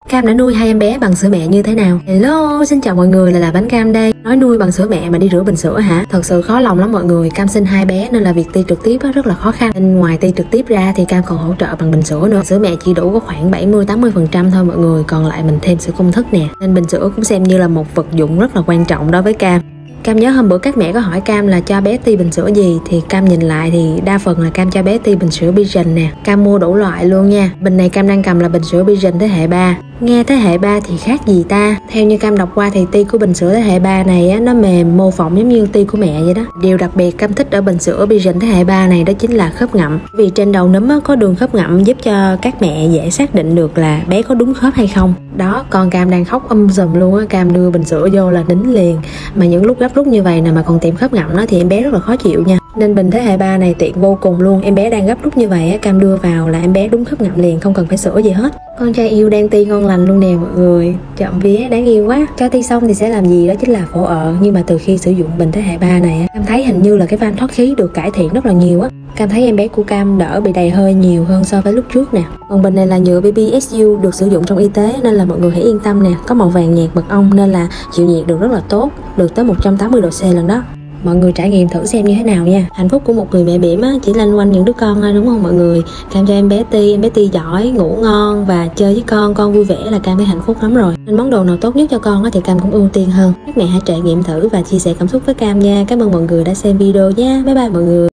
Cam đã nuôi hai em bé bằng sữa mẹ như thế nào? Hello, xin chào mọi người, là Bánh Cam đây. Nói nuôi bằng sữa mẹ mà đi rửa bình sữa hả? Thật sự khó lòng lắm mọi người. Cam sinh hai bé nên là việc ti trực tiếp rất là khó khăn. Nên ngoài ti trực tiếp ra thì Cam còn hỗ trợ bằng bình sữa nữa. Sữa mẹ chỉ đủ có khoảng 70-80% thôi mọi người, còn lại mình thêm sữa công thức nè. Nên bình sữa cũng xem như là một vật dụng rất là quan trọng đối với Cam. Cam nhớ hôm bữa các mẹ có hỏi Cam là cho bé ti bình sữa gì, thì Cam nhìn lại thì đa phần là Cam cho bé ti bình sữa Pigeon nè. Cam mua đủ loại luôn nha. Bình này Cam đang cầm là bình sữa Pigeon thế hệ 3. Nghe thế hệ 3 thì khác gì ta? Theo như Cam đọc qua thì ti của bình sữa thế hệ 3 này á, nó mềm mô phỏng giống như ti của mẹ vậy đó. Điều đặc biệt Cam thích ở bình sữa Pigeon thế hệ 3 này đó chính là khớp ngậm. Vì trên đầu nấm á, có đường khớp ngậm giúp cho các mẹ dễ xác định được là bé có đúng khớp hay không. Đó, con Cam đang khóc sùm luôn á, Cam đưa bình sữa vô là nín liền. Mà những lúc gấp rút như vậy nè mà còn tìm khớp ngậm nó thì em bé rất là khó chịu nha. Nên bình thế hệ 3 này tiện vô cùng luôn. Em bé đang gấp rút như vậy á, Cam đưa vào là em bé đúng khớp ngậm liền, không cần phải sữa gì hết. Con trai yêu đang ti ngon lành luôn nè mọi người. Chậm vía đáng yêu quá. Cho ti xong thì sẽ làm gì đó chính là phổ nhưng mà từ khi sử dụng bình thế hệ 3 này á, Cam thấy hình như là cái van thoát khí được cải thiện rất là nhiều á. Cam thấy em bé của Cam đỡ bị đầy hơi nhiều hơn so với lúc trước nè. Còn bình này là nhựa BBSU được sử dụng trong y tế nên là mọi người hãy yên tâm nè. Có màu vàng nhạt mật ong nên là chịu nhiệt được rất là tốt, được tới 180 độ C lần đó. Mọi người trải nghiệm thử xem như thế nào nha. Hạnh phúc của một người mẹ bỉm á chỉ loanh quanh những đứa con thôi đúng không mọi người? Cam cho em bé ti giỏi, ngủ ngon và chơi với con vui vẻ là Cam thấy hạnh phúc lắm rồi. Nên món đồ nào tốt nhất cho con á thì Cam cũng ưu tiên hơn. Các mẹ hãy trải nghiệm thử và chia sẻ cảm xúc với Cam nha. Cảm ơn mọi người đã xem video nha. Bye bye mọi người.